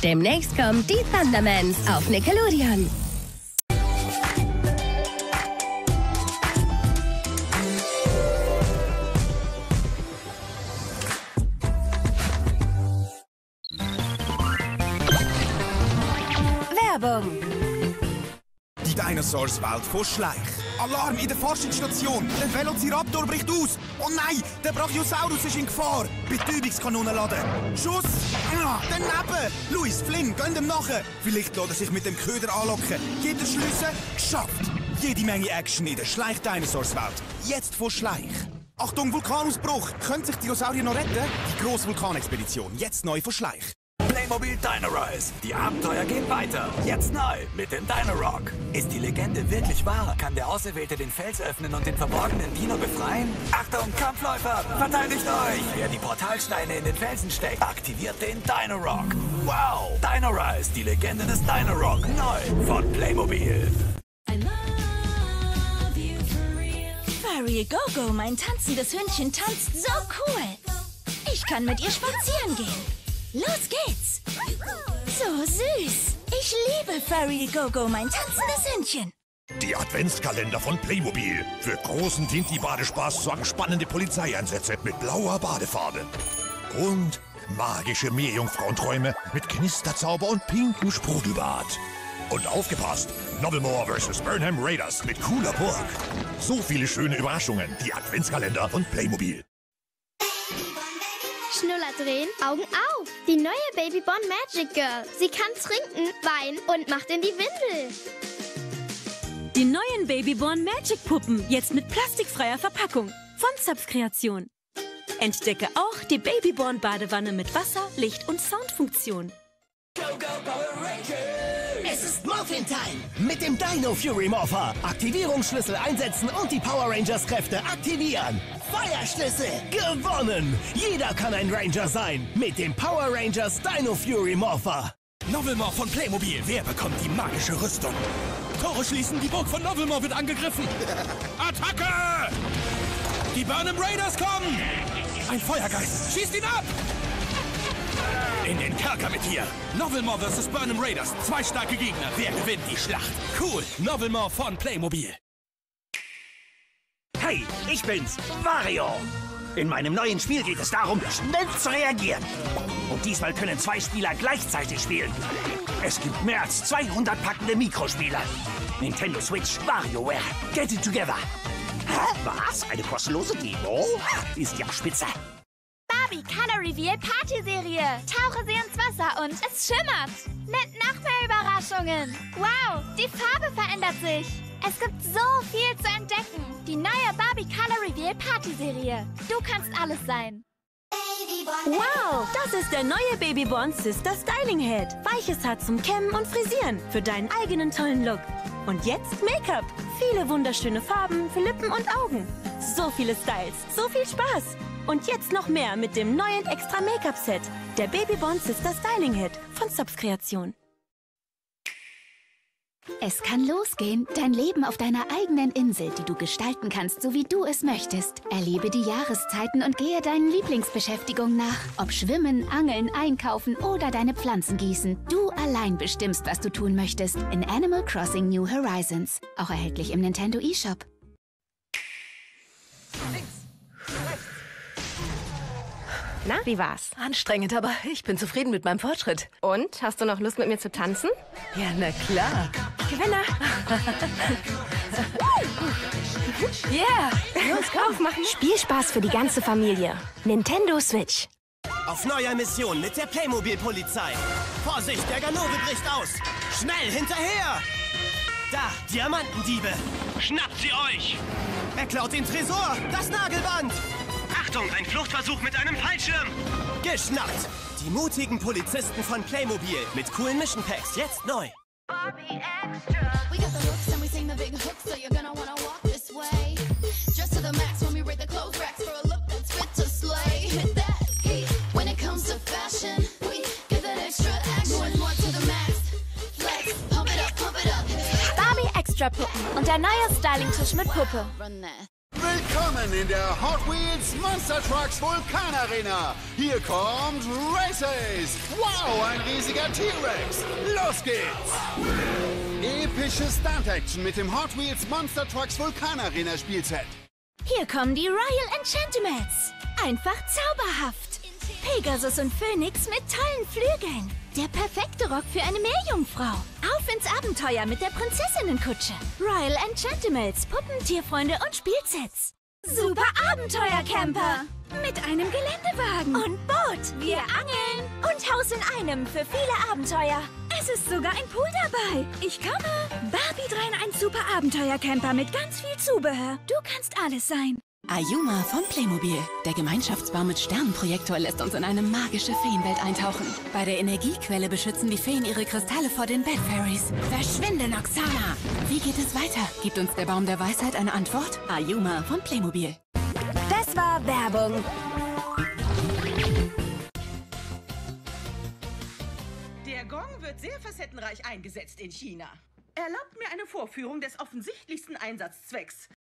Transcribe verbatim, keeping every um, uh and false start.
Demnächst kommt die Thundermans auf Nickelodeon. Werbung. Die Dinosaurs-Welt von Schleich. Alarm in der Forschungsstation. Der Velociraptor bricht aus. Oh nein, der Brachiosaurus ist in Gefahr. Betäubungskanone laden. Schuss. Ah, daneben. Louis, Flynn, gehen dem nachher. Vielleicht lässt er sich mit dem Köder anlocken. Jeder Schlüssel geschafft. Jede Menge Action in der Schleich-Dinosaurs-Welt. Jetzt von Schleich. Achtung, Vulkanausbruch. Können sich Dinosaurier noch retten? Die grosse Vulkanexpedition. Jetzt neu von Schleich. Playmobil Dino Rise. Die Abenteuer gehen weiter. Jetzt neu mit dem Dino Rock. Ist die Legende wirklich wahr? Kann der Auserwählte den Fels öffnen und den verborgenen Dino befreien? Achtung, Kampfläufer! Verteidigt euch! Wer die Portalsteine in den Felsen steckt, aktiviert den Dino Rock. Wow! Dino Rise, die Legende des Dino Rock. Neu von Playmobil. Furry Go-Go, mein tanzendes Hündchen tanzt so cool. Ich kann mit ihr spazieren gehen. Los geht's! So süß! Ich liebe Furry Go-Go, mein tanzendes Hündchen. Die Adventskalender von Playmobil. Für großen Tinti-Badespaß sorgen spannende Polizeieinsätze mit blauer Badefarbe. Und magische Meerjungfrauenträume mit Knisterzauber und pinkem Sprudelbad. Und aufgepasst! Novelmore versus Burnham Raiders mit cooler Burg. So viele schöne Überraschungen. Die Adventskalender von Playmobil. Schnuller drehen, Augen auf. Die neue Babyborn Magic Girl. Sie kann trinken, weinen und macht in die Windel. Die neuen Babyborn Magic Puppen, jetzt mit plastikfreier Verpackung. Von Zaps Kreation. Entdecke auch die Babyborn Badewanne mit Wasser-, Licht- und Soundfunktion. Go, go, Power Rangers! Es ist Morphin Time mit dem Dino Fury Morpher. Aktivierungsschlüssel einsetzen und die Power Rangers Kräfte aktivieren. Feuerschlüssel gewonnen! Jeder kann ein Ranger sein mit dem Power Rangers Dino Fury Morpher. Novelmore von Playmobil. Wer bekommt die magische Rüstung? Tore schließen, die Burg von Novelmore wird angegriffen. Attacke! Die Burnham Raiders kommen! Ein Feuergeist, schießt ihn ab! In den Kerker mit dir! Novelmore versus Burnham Raiders. Zwei starke Gegner. Wer gewinnt die Schlacht? Cool! Novelmore von Playmobil. Hey, ich bin's, Wario. In meinem neuen Spiel geht es darum, schnell zu reagieren. Und diesmal können zwei Spieler gleichzeitig spielen. Es gibt mehr als zweihundert packende Mikrospieler. Nintendo Switch, WarioWare, get it together. Hä? Was? Eine kostenlose Demo? Ist ja spitze. Barbie Color Reveal Partyserie. Tauche sie ins Wasser und es schimmert. Mit noch mehr Überraschungen. Wow, die Farbe verändert sich. Es gibt so viel zu entdecken. Die neue Barbie Color Reveal Partyserie. Du kannst alles sein. Wow, das ist der neue Babyborn Sister Styling Head. Weiches Haar zum Kämmen und Frisieren für deinen eigenen tollen Look. Und jetzt Make-up. Viele wunderschöne Farben für Lippen und Augen. So viele Styles, so viel Spaß. Und jetzt noch mehr mit dem neuen Extra Make-up Set. Der Babyborn Sister Styling Head von Zaps Kreation. Es kann losgehen. Dein Leben auf deiner eigenen Insel, die du gestalten kannst, so wie du es möchtest. Erlebe die Jahreszeiten und gehe deinen Lieblingsbeschäftigungen nach. Ob Schwimmen, Angeln, Einkaufen oder deine Pflanzen gießen. Du allein bestimmst, was du tun möchtest. In Animal Crossing New Horizons. Auch erhältlich im Nintendo eShop. Na, wie war's? Anstrengend, aber ich bin zufrieden mit meinem Fortschritt. Und? Hast du noch Lust, mit mir zu tanzen? Ja, na klar. Gewinner! Yeah! Los, aufmachen! Spielspaß für die ganze Familie. Nintendo Switch. Auf neuer Mission mit der Playmobil-Polizei. Vorsicht, der Ganove bricht aus. Schnell, hinterher! Da, Diamantendiebe. Schnappt sie euch! Er klaut den Tresor, das Nagelband. Achtung, ein Fluchtversuch mit einem Fallschirm! Geschnappt! Die mutigen Polizisten von Playmobil mit coolen Mission Packs, jetzt neu. Barbie Extra Puppen und der neue Styling-Tisch mit Puppe. Willkommen in der Hot Wheels Monster Trucks Vulkan Arena. Hier kommt Race Ace. Wow, ein riesiger T-Rex. Los geht's. Epische Stunt-Action mit dem Hot Wheels Monster Trucks Vulkan Arena Spielset. Hier kommen die Royal Enchantimals. Einfach zauberhaft. Pegasus und Phönix mit tollen Flügeln. Der perfekte Rock für eine Meerjungfrau. Auf ins Abenteuer mit der Prinzessinnenkutsche. Royal Enchantimals, Puppentierfreunde und Spielsets. Super Abenteuercamper. Mit einem Geländewagen. Und Boot. Wir angeln. Und Haus in einem für viele Abenteuer. Es ist sogar ein Pool dabei. Ich komme. Barbie drei in eins Super Abenteuercamper mit ganz viel Zubehör. Du kannst alles sein. Ayuma von Playmobil. Der Gemeinschaftsbaum mit Sternenprojektor lässt uns in eine magische Feenwelt eintauchen. Bei der Energiequelle beschützen die Feen ihre Kristalle vor den Bad Fairies. Verschwinde, Noxana! Wie geht es weiter? Gibt uns der Baum der Weisheit eine Antwort? Ayuma von Playmobil. Das war Werbung. Der Gong wird sehr facettenreich eingesetzt in China. Erlaubt mir eine Vorführung des offensichtlichsten Einsatzzwecks.